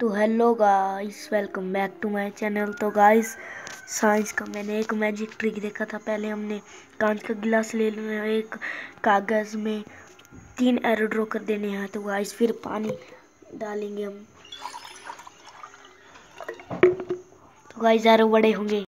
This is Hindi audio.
तो hello guys, welcome back to my channel. तो गाइस, साइंस का मैंने एक मैजिक ट्रिक देखा था। पहले हमने कांच का गिलास ले लेना है, एक कागज़ में 3 एरो ड्रॉ कर देने हैं। तो गाइस फिर पानी डालेंगे हम। तो गाइस एरो बड़े होंगे।